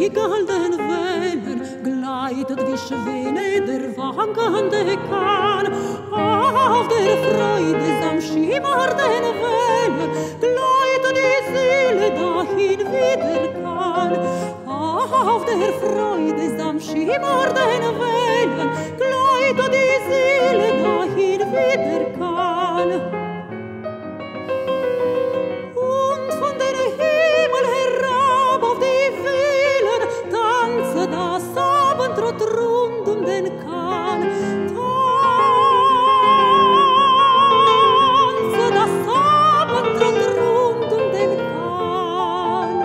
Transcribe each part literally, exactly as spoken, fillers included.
spiegelnden Wellen gleitet wie Schwäne der wankende Kahn. Auf der Freude am schimmernden Wellen gleitet die Seele dahin wieder kann. Auf der Freude am schimmernden Wellen gleitet die Seele dahin wieder kann. Und von der Himmel herab auf die Wellen tanze das Abendrot rund um den Kahn. Tanze das Abendrot rund um den Kahn.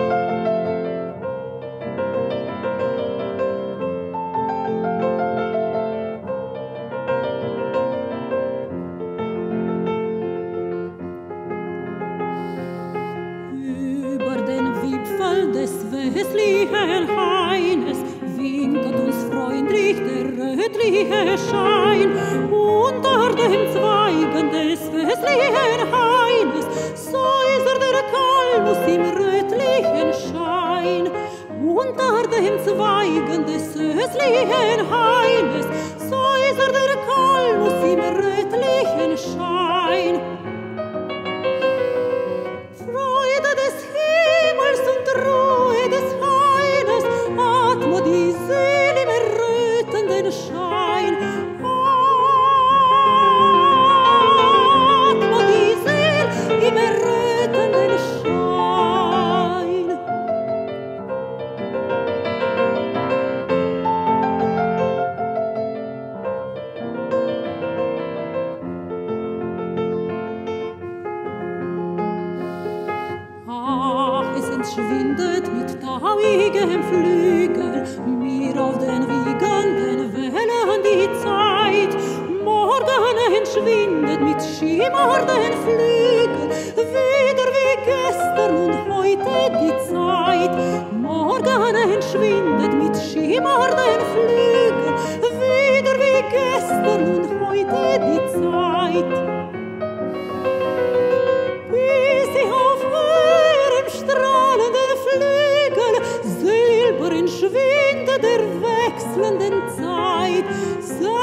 Über den Wipfel des westlichen Haines winkt uns freundlich der rötliche Schein. Unter den Zweigen des westlichen Haines säusert der Kalmus im rötlichen Schein. Unter den Zweigen des östlichen Haines säusert der Kalmus im rötlichen Schein. Freude des Himmels und Ruhe des Haines atmet die Seele im errötenden Schein. Atmet die Seele im errötenden Schein. Ach, es entschwindet mit tauigem Flügel mir auf den wiegenden Wellen die Zeit. Morgen entschwindet mit schimmernden Flügeln wieder wie gestern und heute die Zeit. Morgen entschwindet mit schimmernden Flügeln wieder wie gestern und heute die Zeit. Bis ich auf eurem strahlenden Flügel Silber entschwinde der wechselnden Zeit.